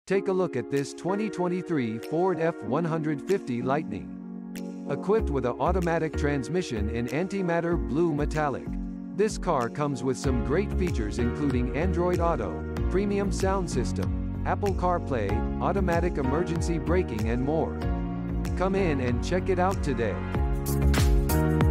Take a look at this 2023 Ford F-150 Lightning. Equipped with an automatic transmission in antimatter blue metallic. This car comes with some great features including Android Auto, premium sound system, Apple CarPlay, automatic emergency braking and more. Come in and check it out today.